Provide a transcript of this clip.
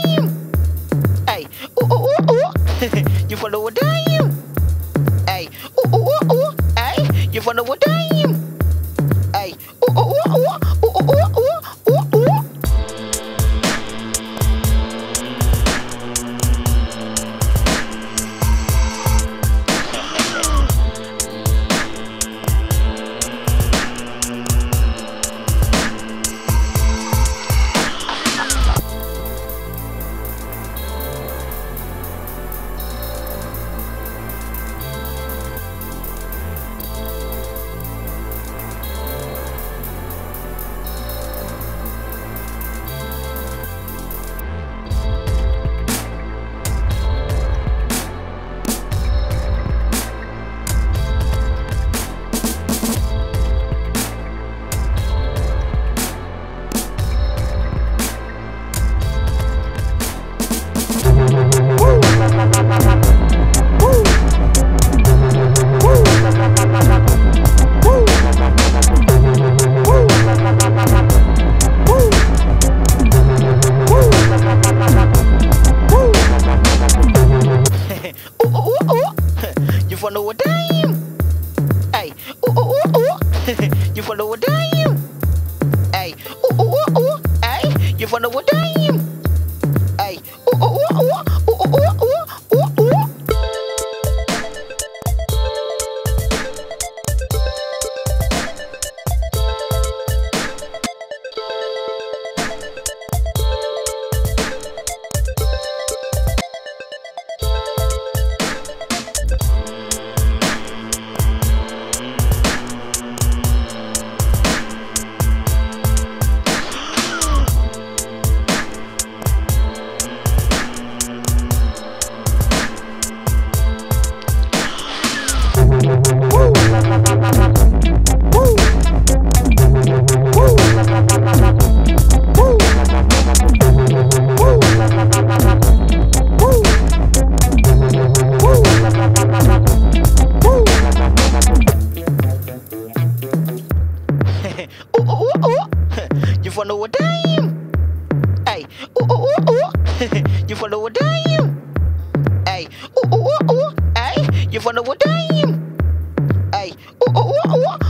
dime? Hey, ooh, ooh, ooh, ooh. You follow a dime? Hey, ooh, ooh, ooh, ooh. Hey, you follow a dime? Hey, ooh, ooh, ooh, ooh, ooh, ooh, ooh, ooh, ooh. You follow a dime? Hey, ooh, ooh, ooh, ooh. You follow a dime? Hey, ooh, ooh, ooh, ooh. Hey, you follow a dime? Hey, ooh, ooh, ooh, ooh, ooh, ooh, ooh, ooh, ooh. Ooh, ooh, ooh, ooh. You follow a dime? Hey, ooh, ooh, ooh, ooh. You follow a dime? Hey, ooh, ooh, ooh, ooh. Hey, you follow a dime? Hey, ooh, ooh, ooh, ooh.